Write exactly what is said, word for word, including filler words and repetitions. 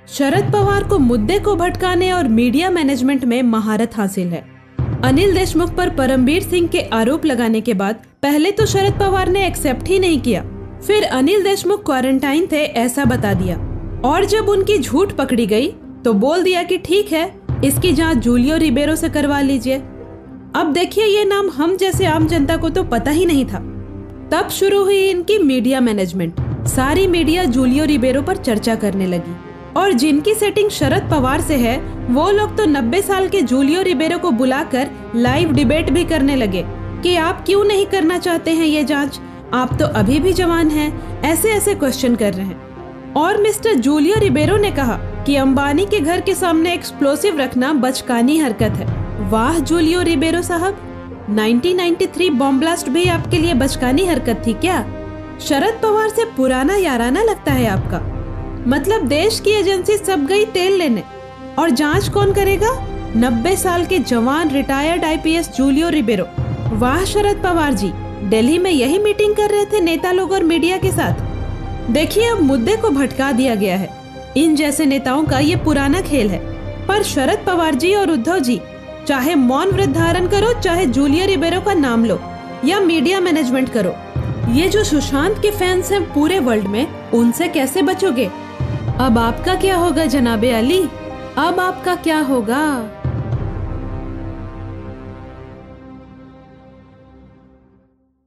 शरद पवार को मुद्दे को भटकाने और मीडिया मैनेजमेंट में महारत हासिल है। अनिल देशमुख पर परमबीर सिंह के आरोप लगाने के बाद पहले तो शरद पवार ने एक्सेप्ट ही नहीं किया, फिर अनिल देशमुख क्वारंटाइन थे ऐसा बता दिया, और जब उनकी झूठ पकड़ी गई तो बोल दिया कि ठीक है, इसकी जांच जूलियो रिबेरो से करवा लीजिए। अब देखिए, ये नाम हम जैसे आम जनता को तो पता ही नहीं था। तब शुरू हुई इनकी मीडिया मैनेजमेंट। सारी मीडिया जूलियो रिबेरो पर चर्चा करने लगी, और जिनकी सेटिंग शरद पवार से है वो लोग तो नब्बे साल के जूलियो रिबेरो को बुलाकर लाइव डिबेट भी करने लगे कि आप क्यों नहीं करना चाहते हैं ये जांच, आप तो अभी भी जवान हैं, ऐसे ऐसे क्वेश्चन कर रहे हैं। और मिस्टर जूलियो रिबेरो ने कहा कि अंबानी के घर के सामने एक्सप्लोसिव रखना बचकानी हरकत है। वाह जूलियो रिबेरो साहब, nineteen ninety three bomb blast भी आपके लिए बचकानी हरकत थी क्या? शरद पवार से पुराना याराना लगता है आपका। मतलब देश की एजेंसी सब गई तेल लेने, और जांच कौन करेगा? नब्बे साल के जवान रिटायर्ड आईपीएस जूलियो रिबेरो। वाह शरद पवार जी, दिल्ली में यही मीटिंग कर रहे थे नेता लोग और मीडिया के साथ। देखिए, अब मुद्दे को भटका दिया गया है। इन जैसे नेताओं का ये पुराना खेल है। पर शरद पवार जी और उद्धव जी, चाहे मौन व्रत धारण करो, चाहे जूलियो रिबेरो का नाम लो, या मीडिया मैनेजमेंट करो, ये जो सुशांत के फैंस हैं पूरे वर्ल्ड में, उनसे कैसे बचोगे? अब आपका क्या होगा जनाबे अली? अब आपका क्या होगा?